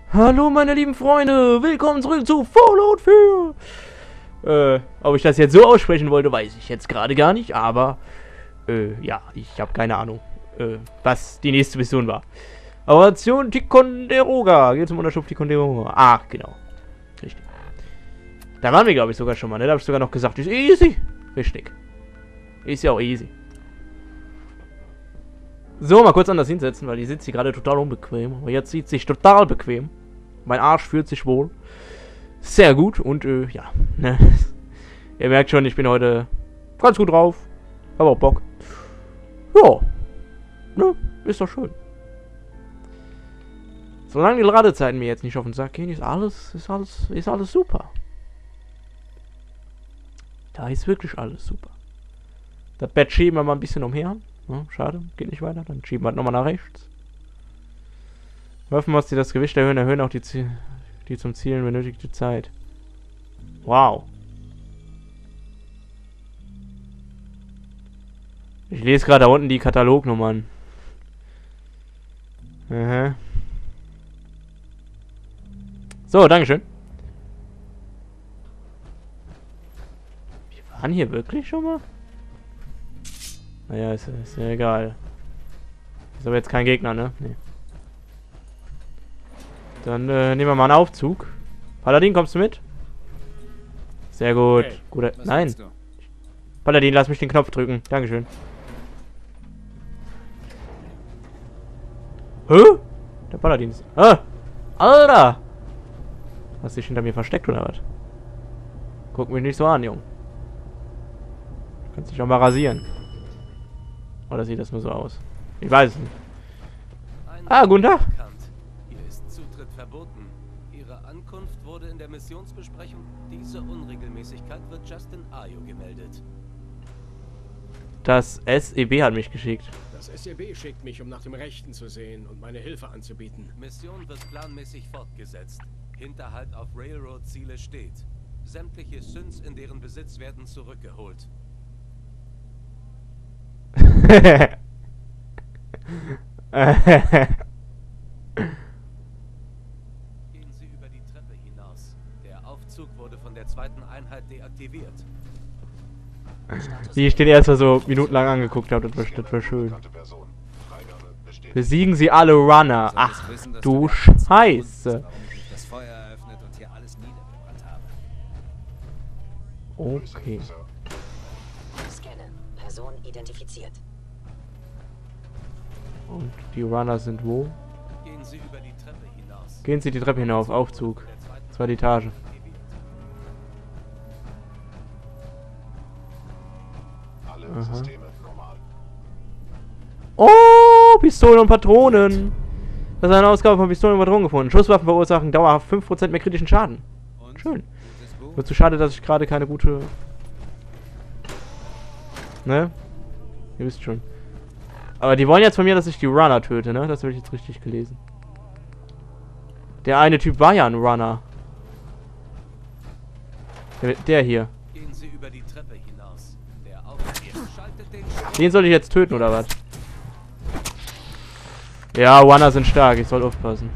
Hallo meine lieben Freunde, willkommen zurück zu Fallout 4. Ob ich das jetzt so aussprechen wollte, weiß ich jetzt gerade gar nicht, aber ja, ich habe keine Ahnung, was die nächste Mission war. Operation Ticonderoga, geht zum Unterschub Ticonderoga. Ach, genau, richtig. Da waren wir, glaube ich, sogar schon mal, ne? Da habe ich sogar noch gesagt, ist easy. Richtig. Ist ja auch easy. So, mal kurz anders hinsetzen, weil die sitzt hier gerade total unbequem. Aber jetzt sieht sich total bequem. Mein Arsch fühlt sich wohl. Sehr gut und ja. Ne? Ihr merkt schon, ich bin heute ganz gut drauf. Hab auch Bock. Ja. Ne? Ist doch schön. Solange die Ladezeiten mir jetzt nicht auf den Sack gehen, ist alles super. Da ist wirklich alles super. Das Bett schieben wir mal ein bisschen umher. Ja, schade, geht nicht weiter. Dann schieben wir halt nochmal nach rechts. Hoffen wir, dass die das Gewicht erhöhen auch die zum Zielen benötigte Zeit. Wow. Ich lese gerade da unten die Katalognummern. Aha. So, dankeschön. Wir waren hier wirklich schon mal? Naja, ist ja egal. Ist aber jetzt kein Gegner, ne? Nee. Dann nehmen wir mal einen Aufzug. Paladin, kommst du mit? Sehr gut. Hey, Guter. Nein. Paladin, lass mich den Knopf drücken. Dankeschön. Hä? Der Paladin ist. Ah! Alter! Hast du dich hinter mir versteckt oder was? Guck mich nicht so an, Junge. Du kannst dich auch mal rasieren. Oder sieht das nur so aus? Ich weiß es nicht. Ah, guten Tag. Hier ist Zutritt verboten. Ihre Ankunft wurde in der Missionsbesprechung. Diese Unregelmäßigkeit wird Justin Ayo gemeldet. Das SEB hat mich geschickt. Das SEB schickt mich, um nach dem Rechten zu sehen und meine Hilfe anzubieten. Mission wird planmäßig fortgesetzt. Hinterhalt auf Railroad-Ziele steht. Sämtliche Synths in deren Besitz werden zurückgeholt. Gehen Sie über die Treppe hinaus. Der Aufzug wurde von der zweiten Einheit deaktiviert. Wie ich den erst mal so minutenlang angeguckt habe, das war schön. Besiegen sie alle Runner. Ach, du Scheiße. Okay. Scannen. Person identifiziert. Und die Runner sind wo? Gehen Sie über die Treppe hinaus. Gehen Sie die Treppe hinauf, Aufzug. Zweite Etage. Aha. Oh, Pistolen und Patronen. Das ist eine Ausgabe von Pistolen und Patronen gefunden. Schusswaffen verursachen dauerhaft 5% mehr kritischen Schaden. Schön. Nur zu schade, dass ich gerade keine gute... Ne? Ihr wisst schon. Aber die wollen jetzt von mir, dass ich die Runner töte, ne? Das habe ich jetzt richtig gelesen. Der eine Typ war ja ein Runner. Der hier. Gehen Sie über die Treppe hinaus. Der Aufzug schaltet den Den soll ich jetzt töten, oder was? Ja, Runner sind stark. Ich soll aufpassen.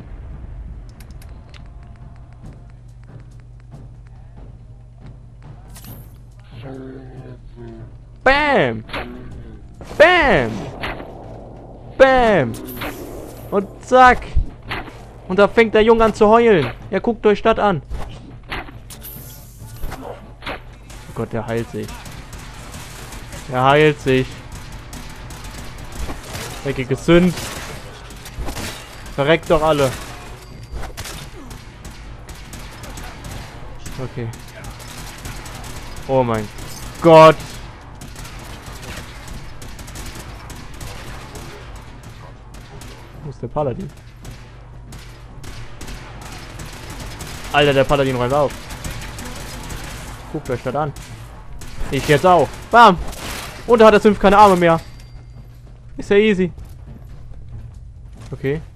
Bam! Bam! Bam! Und zack! Und da fängt der Junge an zu heulen. Ja, guckt euch das an. Oh Gott, der heilt sich. Der heilt sich. Gesund. Verreckt doch alle. Okay. Oh mein Gott. Wo ist der Paladin? Alter, der Paladin räumt auf. Guckt euch das an. Ich jetzt auch. Bam! Und da hat der Sümpf keine Arme mehr. Ist ja easy. Okay.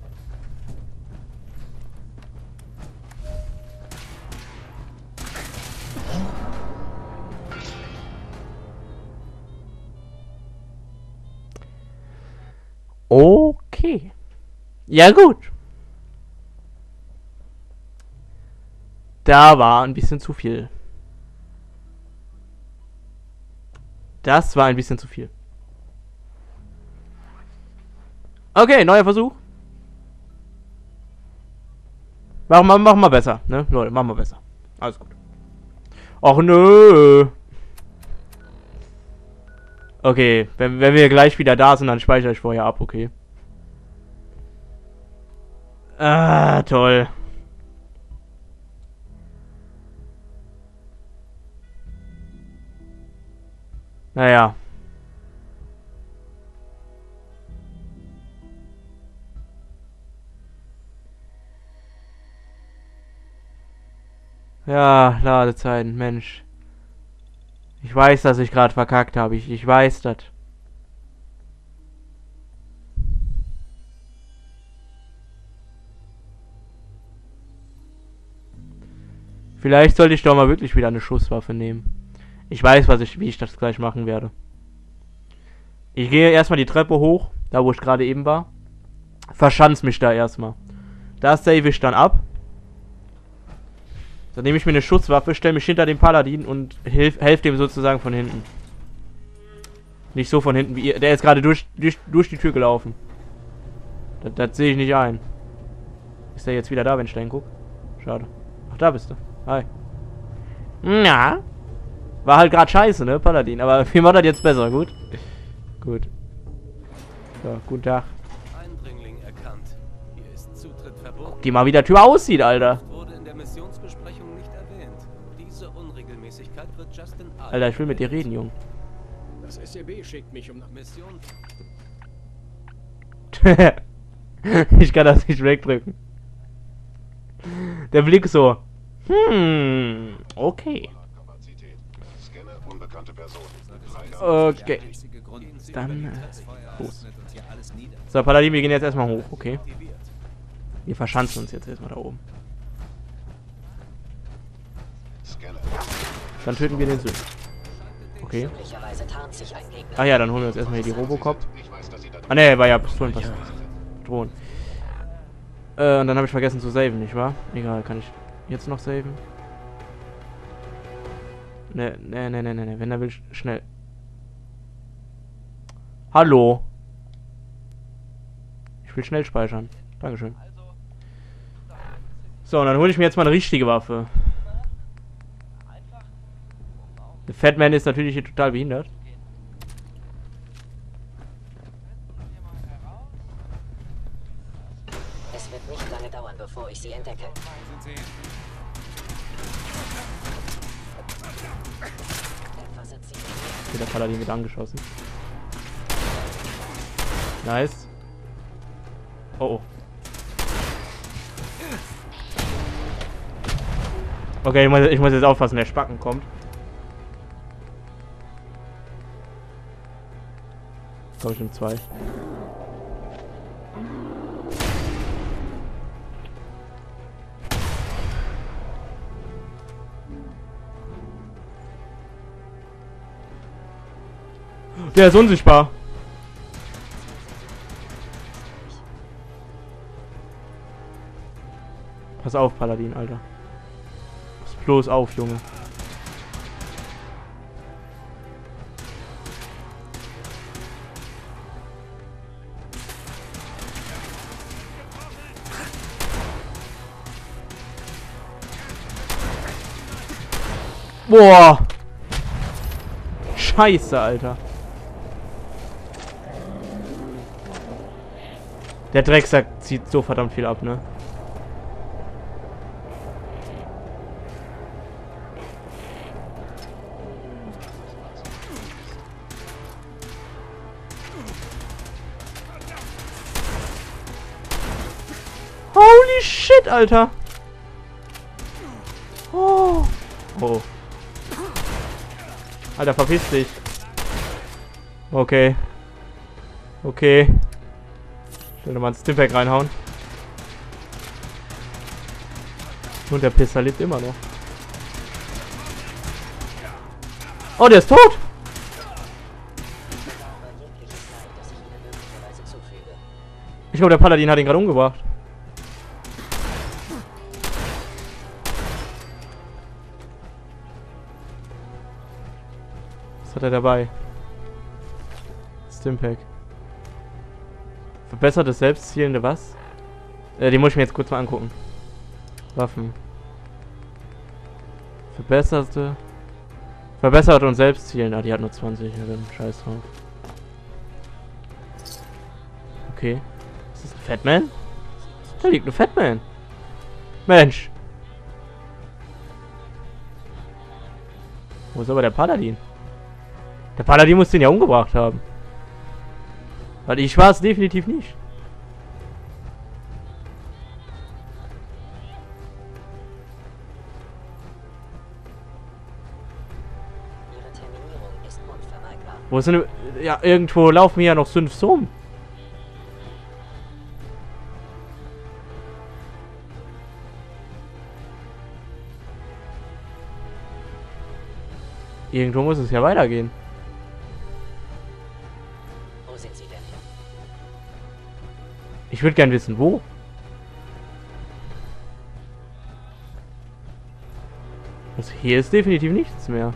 Okay. Ja gut. Da war ein bisschen zu viel. Das war ein bisschen zu viel. Okay, neuer Versuch. Machen wir besser, ne? Leute, machen wir besser. Alles gut. Och nö. Okay, wenn wir gleich wieder da sind, dann speichere ich vorher ab, okay. Ah, toll. Naja. Ja, Ladezeiten, Mensch. Ich weiß, dass ich gerade verkackt habe. Ich weiß das. Vielleicht sollte ich doch mal wirklich wieder eine Schusswaffe nehmen. Ich weiß, wie ich das gleich machen werde. Ich gehe erstmal die Treppe hoch, da wo ich gerade eben war. Verschanz mich da erstmal. Da save ich dann ab. Dann nehme ich mir eine Schusswaffe, stelle mich hinter den Paladin und helfe dem sozusagen von hinten. Nicht so von hinten wie ihr. Der ist gerade durch die Tür gelaufen. Das sehe ich nicht ein. Ist der jetzt wieder da, wenn ich da hingucke? Schade. Ach, da bist du. Hi. Na? War halt gerade scheiße, ne, Paladin. Aber wir machen das jetzt besser, gut? Gut. So, guten Tag. Eindringling erkannt. Hier ist Zutritt verboten. Guck dir mal, wie der Typ aussieht, Alter. Wurde in der Missionsbesprechung nicht erwähnt. Diese Unregelmäßigkeit wird Justin Ayo. Alter, ich will mit dir reden, Jung. Das SCB schickt mich um nach Mission. Ich kann das nicht wegdrücken. Der Blick so. Okay. Okay. Dann los. So, Paladin, wir gehen jetzt erstmal hoch, okay? Wir verschanzen uns jetzt erstmal da oben. Dann töten wir den Sünd. Okay. Ah ja, dann holen wir uns erstmal hier die Robocop. Ah ne, war ja Pistolenpass. Drohnen. Und dann habe ich vergessen zu saven, nicht wahr? Egal, kann ich jetzt noch saven? Ne, wenn er will, schnell. Hallo. Ich will schnell speichern. Dankeschön. So, und dann hole ich mir jetzt mal eine richtige Waffe. Der Fatman ist natürlich hier total behindert. Es wird nicht lange dauern, bevor ich sie entdecke. Okay, der Paladin wird angeschossen. Nice. Oh. Okay, ich muss jetzt aufpassen, der Spacken kommt. Komm, ich nehme 2. Der ist unsichtbar. Pass auf, Paladin, Alter. Pass bloß auf, Junge. Boah. Scheiße, Alter. Der Drecksack zieht so verdammt viel ab, ne? Holy shit, Alter. Oh. Oh. Alter, verpiss dich. Okay. Okay. Ich will nochmal ein Stimpack reinhauen. Und der Pisser lebt immer noch. Oh, der ist tot! Ich glaube, der Paladin hat ihn gerade umgebracht. hat er dabei? Stimpack. Verbessertes selbstzielende was? Die muss ich mir jetzt kurz mal angucken. Waffen. Verbessert und selbstzielen. Ah, die hat nur 20. Ja, dann scheiß drauf. Okay. Ist das ein Fatman? Da liegt ein Fatman. Mensch. Wo ist aber der Paladin? Der Paladin muss den ja umgebracht haben. Weil ich war es definitiv nicht. Ihre Terminierung ist unvermeidbar. Wo sind... Ja, irgendwo laufen hier ja noch 5 rum. Irgendwo muss es ja weitergehen. Wo sind Sie denn? Ich würde gern wissen, wo. Also hier ist definitiv nichts mehr.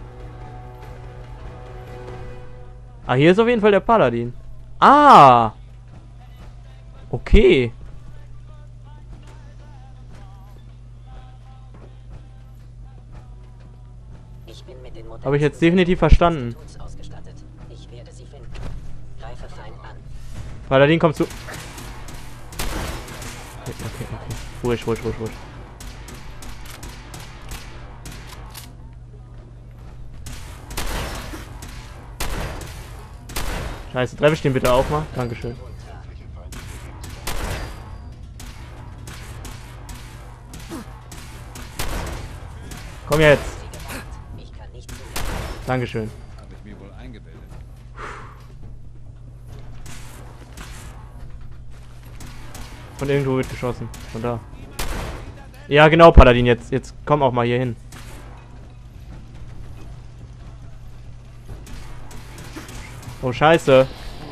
Ah, hier ist auf jeden Fall der Paladin. Ah! Okay. Ich bin mit den Modellen Habe ich jetzt definitiv verstanden. ausgestattet. Ich werde sie finden. Greife Feind an. Paladin kommt zu... Okay. Ruhig. Scheiße, treffe ich den bitte auch mal? Dankeschön. Komm jetzt. Ich kann nicht zu. Dankeschön. Habe ich mir wohl eingebildet. Von irgendwo wird geschossen. Von da. Ja, genau, Paladin. Jetzt komm auch mal hier hin. Oh, scheiße.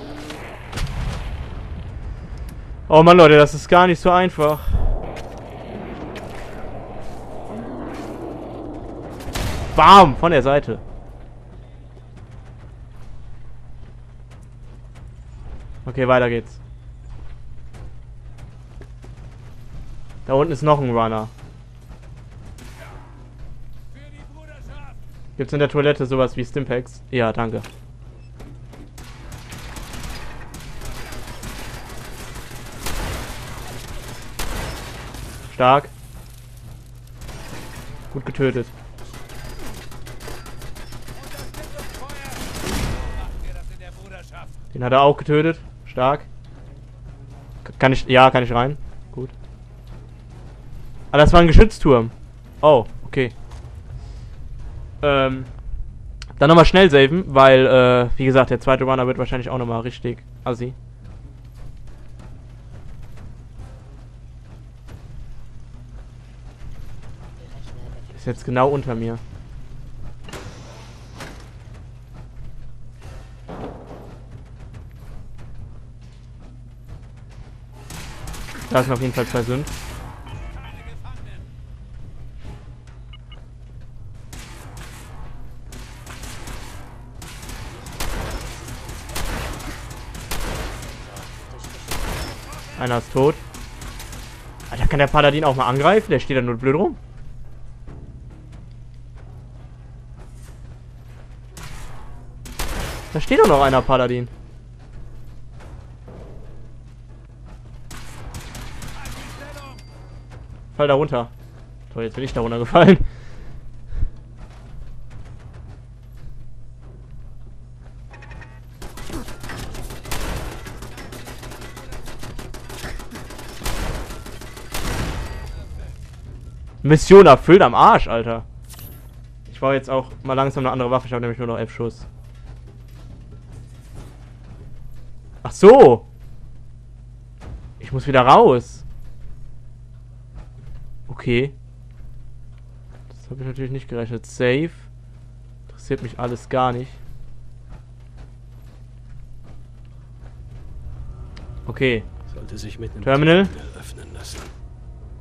Oh Mann, Leute, das ist gar nicht so einfach. Bam! Von der Seite. Okay, weiter geht's. Da unten ist noch ein Runner. Gibt's in der Toilette sowas wie Stimpaks? Ja, danke. Stark. Gut getötet. Den hat er auch getötet. Stark. Kann ich... Ja, kann ich rein. Gut. Ah, das war ein Geschützturm. Oh, okay. Dann nochmal schnell saven, weil, wie gesagt, der zweite Runner wird wahrscheinlich auch nochmal richtig assi. Ist jetzt genau unter mir. Da sind auf jeden Fall 2 Sünd. Einer ist tot. Alter, kann der Paladin auch mal angreifen? Der steht da nur blöd rum. Da steht doch noch einer, Paladin. Fall da runter. Toll, jetzt bin ich da runtergefallen. Mission erfüllt am Arsch, Alter. Ich brauche jetzt auch mal langsam eine andere Waffe. Ich habe nämlich nur noch 11 Schuss. Ach so. Ich muss wieder raus. Okay. Das habe ich natürlich nicht gerechnet. Safe. Interessiert mich alles gar nicht. Okay. Sollte sich mit einem Terminal. öffnen lassen.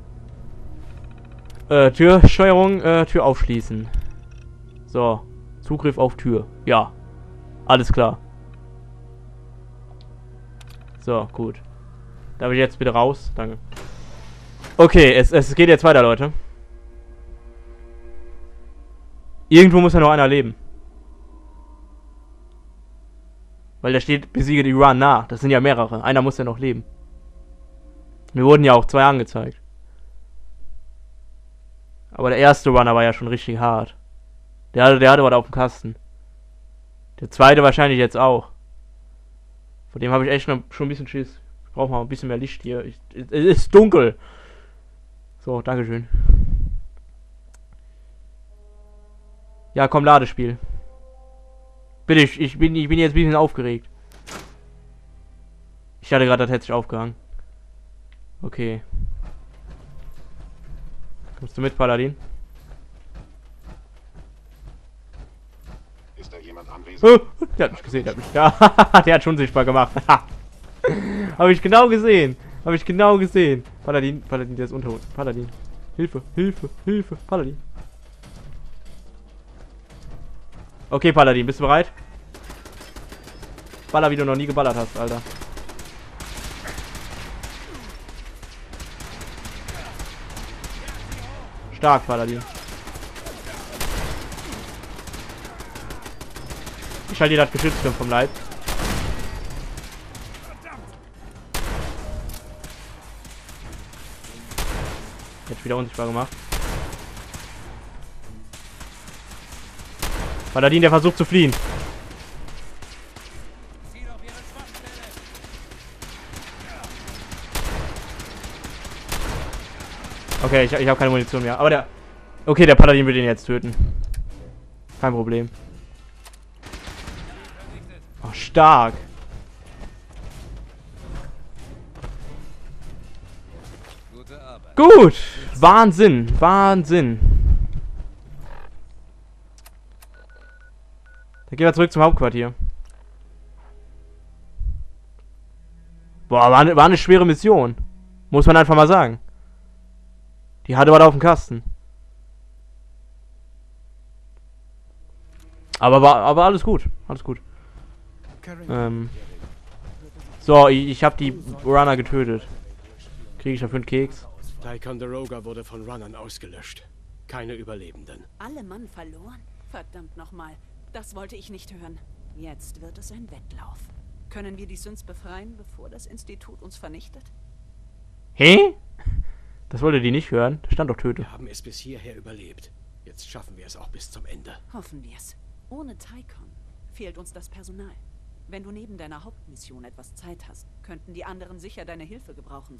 Türsteuerung, Tür aufschließen. So. Zugriff auf Tür. Ja. Alles klar. So, gut. Darf ich jetzt bitte raus? Danke. Okay, es geht jetzt weiter, Leute. Irgendwo muss ja noch einer leben. Weil da steht, besiege die Run nah. Das sind ja mehrere. Einer muss ja noch leben. Mir wurden ja auch 2 angezeigt. Aber der erste Runner war ja schon richtig hart. Der hatte was auf dem Kasten. Der zweite wahrscheinlich jetzt auch. Vor dem habe ich echt schon ein bisschen Schiss. Ich brauche mal ein bisschen mehr Licht hier. Es ist dunkel. So, dankeschön. Ja, komm, Ladespiel. Bitte, ich bin jetzt ein bisschen aufgeregt. Ich dachte gerade, das hätte sich aufgehangen. Okay. Kommst du mit, Paladin? Ist da jemand anwesend? Der hat mich gesehen, ja, der hat schon sichtbar gemacht. Habe ich genau gesehen. Paladin, der ist unter uns. Paladin. Hilfe, Paladin. Okay, Paladin, bist du bereit? Baller, wie du noch nie geballert hast, Alter. Stark, Paladin. Ich halte dir das Geschützturm vom Leib. Jetzt wieder unsichtbar gemacht. Paladin, der versucht zu fliehen. Okay, ich habe keine Munition mehr. Aber der... Okay, der Paladin will den jetzt töten. Kein Problem. Oh, stark. Gut. Wahnsinn. Dann gehen wir zurück zum Hauptquartier. Boah, war eine schwere Mission. Muss man einfach mal sagen. Die hatte was auf dem Kasten. Aber alles gut. So, ich habe die Runner getötet. Kriege ich dafür einen Keks? Ticonderoga wurde von Runnern ausgelöscht. Keine Überlebenden. Alle Mann verloren? Verdammt nochmal. Das wollte ich nicht hören. Jetzt wird es ein Wettlauf. Können wir die Synths befreien, bevor das Institut uns vernichtet? Hä? Das wollte die nicht hören. Da stand doch töte. Wir haben es bis hierher überlebt. Jetzt schaffen wir es auch bis zum Ende. Hoffen wir es. Ohne Tycon fehlt uns das Personal. Wenn du neben deiner Hauptmission etwas Zeit hast, könnten die anderen sicher deine Hilfe gebrauchen.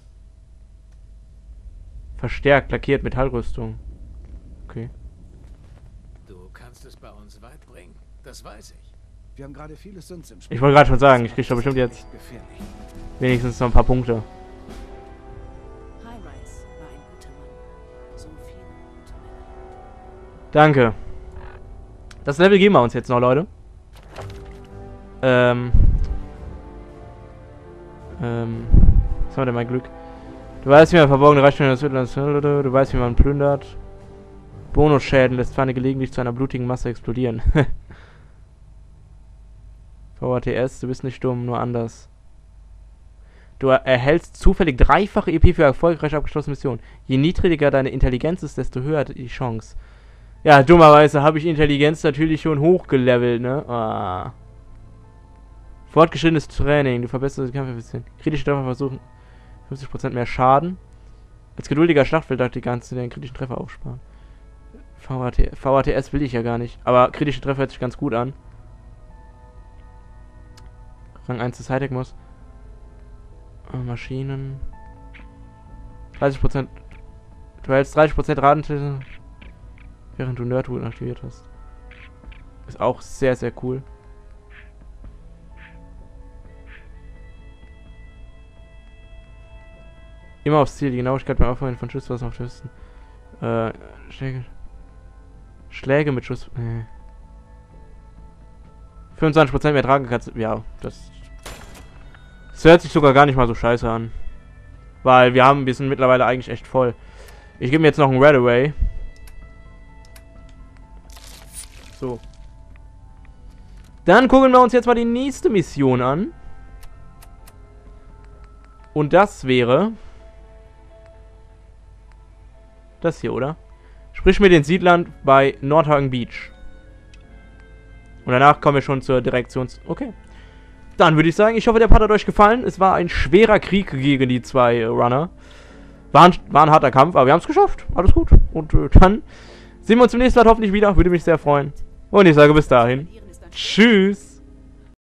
Verstärkt, lackiert, Metallrüstung. Okay. Du kannst es bei uns weit bringen. Das weiß ich. Wir haben gerade viele Synths im Spiel. Ich wollte gerade schon sagen, ich kriege doch bestimmt jetzt Gefährlich. wenigstens noch ein paar Punkte. High-Rise war ein guter Mann. So viele gute Männer. Danke. Das Level geben wir uns jetzt noch, Leute. Was haben wir denn mein Glück? Du weißt, wie man verborgene Reichtum des Südlands... Du weißt, wie man plündert. Bonusschäden lässt Feinde gelegentlich zu einer blutigen Masse explodieren. VATS, du bist nicht dumm, nur anders. Du erhältst zufällig 3-fache EP für erfolgreich abgeschlossene Missionen. Je niedriger deine Intelligenz ist, desto höher die Chance. Ja, dummerweise habe ich Intelligenz natürlich schon hochgelevelt, ne? Ah. Fortgeschrittenes Training, du verbesserst die Kampfeffizienz. Kritische Treffer versuchen 50% mehr Schaden. Als geduldiger Schlachtfeldtaktik kannst du den kritischen Treffer aufsparen. VATS will ich ja gar nicht. Aber kritische Treffer hört sich ganz gut an. Rang 1 des Hightech muss. Maschinen. 30%. Du hältst 30% Radenteste, während du Nerdwood aktiviert hast. Ist auch sehr, sehr cool. Immer aufs Ziel, die Genauigkeit beim Auffangen von Schusswaffen auf Hüsten. Schläge mit Schuss. 25% mehr tragen kannst du. Ja, das hört sich sogar gar nicht mal so scheiße an. Weil wir sind mittlerweile eigentlich echt voll. Ich gebe mir jetzt noch einen Red Away. So. Dann gucken wir uns jetzt mal die nächste Mission an. Und das wäre... das hier, oder? Sprich mit den Siedlern bei Nordhagen Beach. Und danach kommen wir schon zur Okay. Dann würde ich sagen, ich hoffe, der Part hat euch gefallen. Es war ein schwerer Krieg gegen die zwei Runner. War ein harter Kampf, aber wir haben es geschafft. Alles gut. Und dann sehen wir uns zum nächsten Mal hoffentlich wieder. Würde mich sehr freuen. Und ich sage bis dahin. Tschüss.